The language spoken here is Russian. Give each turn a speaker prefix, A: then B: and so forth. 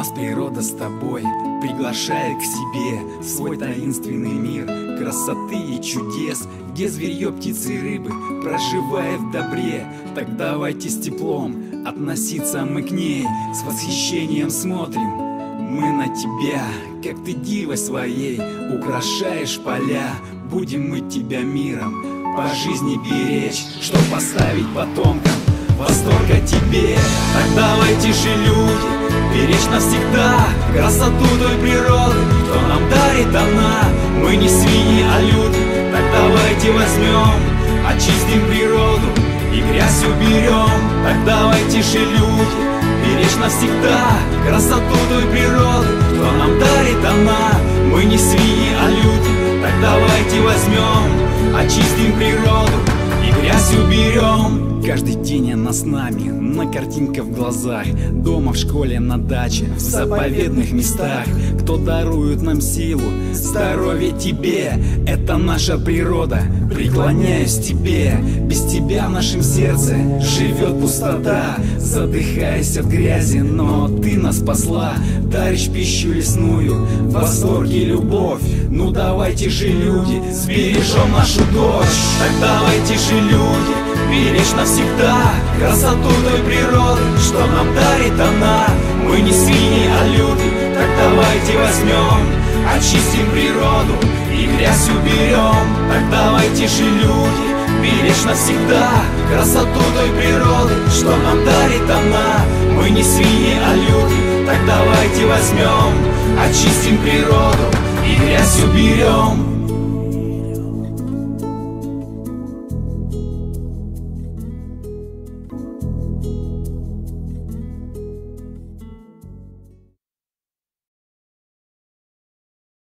A: Нас природа с тобой приглашает к себе в свой таинственный мир красоты и чудес, где зверье, птицы и рыбы проживает в добре. Так давайте с теплом относиться мы к ней, с восхищением смотрим мы на тебя, как ты дивой своей украшаешь поля. Будем мы тебя миром по жизни беречь, чтоб поставить потомкам восторг о тебе. Так давайте же, люди, беречь навсегда красоту той природы, что нам дарит она. Мы не свиньи, а люди. Так давайте возьмем, очистим природу и грязь уберем. Так давайте же, люди, беречь навсегда красоту той природы, что нам дарит она. Мы не свиньи, а люди. Так давайте возьмем, очистим природу и грязь уберем. Каждый день она с нами, на картинка в глазах, дома, в школе, на даче, в заповедных местах. Кто дарует нам силу, здоровье тебе, это наша природа, преклоняюсь тебе. Без тебя в нашем сердце живет пустота, задыхаясь от грязи, но ты нас спасла. Даришь пищу лесную, восторг и любовь. Ну давайте же, люди, сбережем нашу дочь. Так давайте же, люди, беречь навсегда красоту той природы, что нам дарит она. Мы не свиньи, а люди. Так давайте возьмем, очистим природу и грязь уберем. Так давайте же, люди, беречь навсегда красоту той природы, что нам дарит она. Мы не свиньи, а люди. Так давайте возьмем, очистим природу и грязь уберем.